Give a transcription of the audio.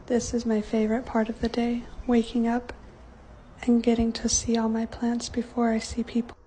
This is my favorite part of the day, waking up and getting to see all my plants before I see people.